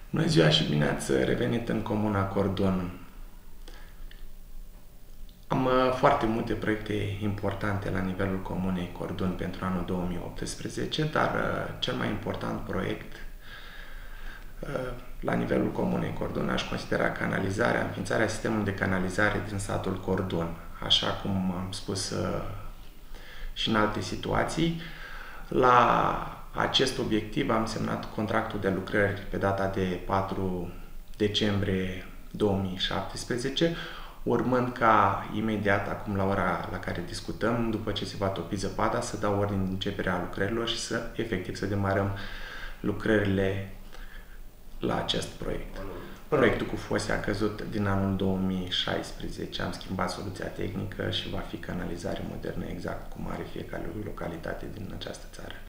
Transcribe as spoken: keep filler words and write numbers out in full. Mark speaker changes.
Speaker 1: Bună ziua și bine ați revenit în Comuna Cordun. Am uh, foarte multe proiecte importante la nivelul Comunei Cordun pentru anul două mii optsprezece, dar uh, cel mai important proiect uh, la nivelul Comunei Cordun aș considera canalizarea, înființarea sistemului de canalizare din satul Cordun. Așa cum am spus uh, și în alte situații, la acest obiectiv am semnat contractul de lucrări pe data de patru decembrie două mii șaptesprezece, urmând ca imediat, acum la ora la care discutăm, după ce se va topi zăpada, să dau ordine de începere a lucrărilor și să, efectiv, să demarăm lucrările la acest proiect. Proiectul cu fose a căzut din anul două mii șaisprezece, am schimbat soluția tehnică și va fi canalizare modernă exact cum are fiecare localitate din această țară.